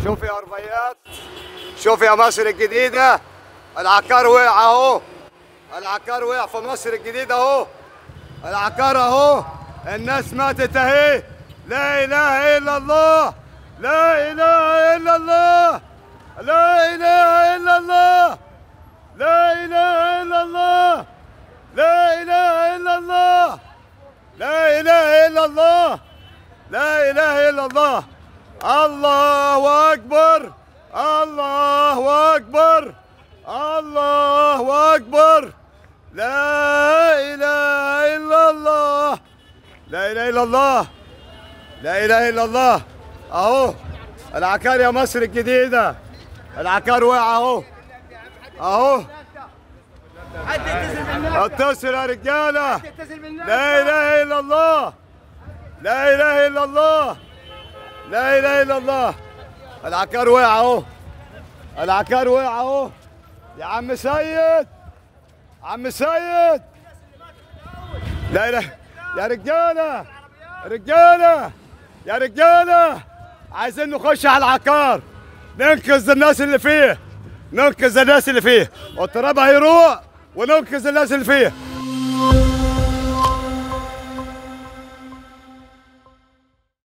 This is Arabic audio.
شوف يا ربيات، شوف يا مصر الجديدة، العقار وقع اهو، العقار وقع في مصر الجديدة اهو، العقار اهو، الناس ماتت اهي، لا اله الا الله، لا اله الا الله، لا اله الا الله، لا اله الا الله، لا اله الا الله، لا اله الا الله، لا اله الا الله، الله اكبر، الله اكبر، الله اكبر، لا اله الا الله، لا اله الا الله، لا اله الا الله. اهو العقار يا مصر الجديدة، العقار وقع اهو، اهو اتصل يا رجالة، لا اله الا الله، لا اله الا الله، لا اله الا الله. العقار وقع اهو، العقار وقع اهو يا عم سيد، عم سيد، لا اله، يا رجاله، رجاله، يا رجاله، عايزين نخش على العقار ننقذ الناس اللي فيه، ننقذ الناس اللي فيه، والتراب هيروق وننقذ الناس اللي فيه.